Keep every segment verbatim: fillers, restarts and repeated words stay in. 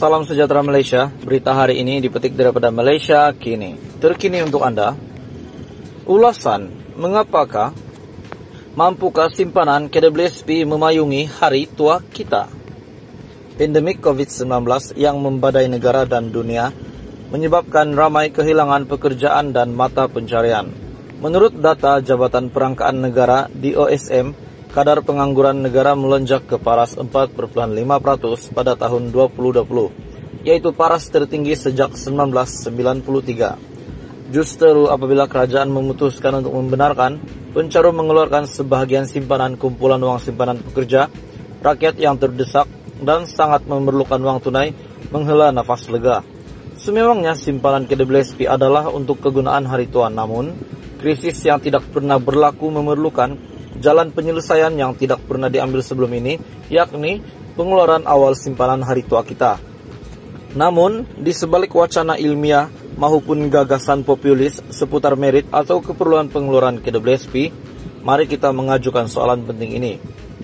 Salam sejahtera Malaysia. Berita hari ini dipetik daripada Malaysia Kini. Terkini untuk Anda. Ulasan, mengapakah mampukah simpanan K W S P memayungi hari tua kita? Pandemik COVID sembilan belas yang membadai negara dan dunia menyebabkan ramai kehilangan pekerjaan dan mata pencarian. Menurut data Jabatan Perangkaan Negara D O S M, kadar pengangguran negara melonjak ke paras empat perpuluhan lima peratus pada tahun dua ribu dua puluh, yaitu paras tertinggi sejak seribu sembilan ratus sembilan puluh tiga. Justru apabila kerajaan memutuskan untuk membenarkan Pencarum mengeluarkan sebahagian simpanan kumpulan uang simpanan pekerja, rakyat yang terdesak dan sangat memerlukan uang tunai menghela nafas lega. Sememangnya simpanan K W S P adalah untuk kegunaan hari tua, namun krisis yang tidak pernah berlaku memerlukan jalan penyelesaian yang tidak pernah diambil sebelum ini, yakni pengeluaran awal simpanan hari tua kita. Namun, di sebalik wacana ilmiah maupun gagasan populis seputar merit atau keperluan pengeluaran K W S P, mari kita mengajukan soalan penting ini.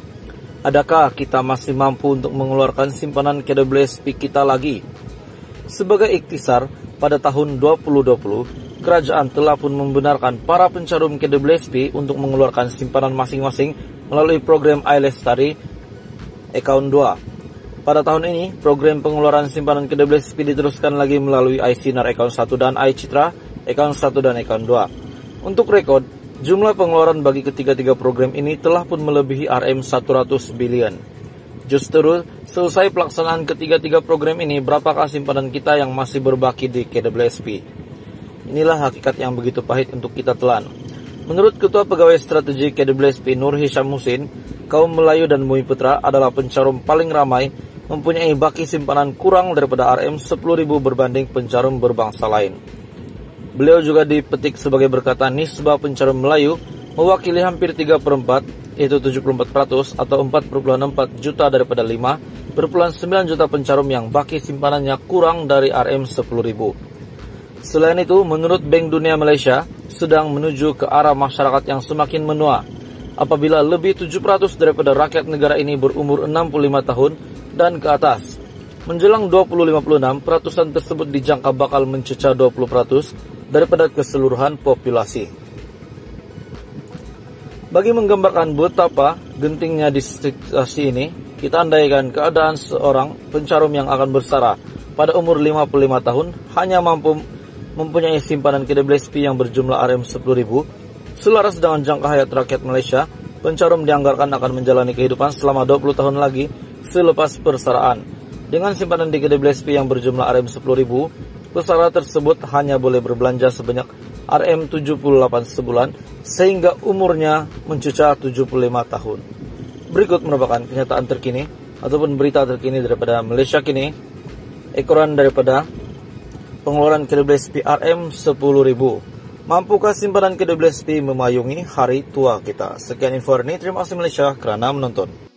Adakah kita masih mampu untuk mengeluarkan simpanan K W S P kita lagi? Sebagai ikhtisar, pada tahun dua ribu dua puluh, kerajaan telah pun membenarkan para pencarum K W S P untuk mengeluarkan simpanan masing-masing melalui program iLestari Account dua. Pada tahun ini, program pengeluaran simpanan K W S P diteruskan lagi melalui iSinar Account satu dan iCitra Account satu dan Account dua. Untuk rekod, jumlah pengeluaran bagi ketiga-tiga program ini telah pun melebihi R M seratus bilion. Justru, selesai pelaksanaan ketiga-tiga program ini, berapakah simpanan kita yang masih berbaki di K W S P? Inilah hakikat yang begitu pahit untuk kita telan. Menurut Ketua Pegawai Strategi K W S P Nur Hisham Husin, kaum Melayu dan Bumi Putra adalah pencarum paling ramai, mempunyai baki simpanan kurang daripada R M sepuluh ribu berbanding pencarum berbangsa lain. Beliau juga dipetik sebagai berkata nisbah pencarum Melayu mewakili hampir tiga per empat, yaitu tujuh puluh empat peratus atau empat perpuluhan empat juta daripada lima perpuluhan sembilan juta pencarum yang baki simpanannya kurang dari R M sepuluh ribu. Selain itu, menurut Bank Dunia Malaysia, sedang menuju ke arah masyarakat yang semakin menua, apabila lebih tujuh peratus daripada rakyat negara ini berumur enam puluh lima tahun dan ke atas. Menjelang dua ribu lima puluh enam, peratusan tersebut dijangka bakal mencecah dua puluh peratus daripada keseluruhan populasi. Bagi menggambarkan betapa gentingnya di situasi ini, kita andaikan keadaan seorang pencarum yang akan bersara pada umur lima puluh lima tahun hanya mampu mempunyai simpanan K W S P yang berjumlah R M sepuluh ribu. Selaras dengan jangka hayat rakyat Malaysia, pencarum dianggarkan akan menjalani kehidupan selama dua puluh tahun lagi selepas persaraan. Dengan simpanan di K W S P yang berjumlah R M sepuluh ribu, pesara tersebut hanya boleh berbelanja sebanyak R M tujuh puluh delapan sebulan, sehingga umurnya mencecah tujuh puluh lima tahun. Berikut merupakan kenyataan terkini ataupun berita terkini daripada Malaysia Kini, ekoran daripada pengeluaran K W S P R M sepuluh ribu. Mampukah simpanan K W S P memayungi hari tua kita? Sekian info hari ini, terima kasih Malaysia kerana menonton.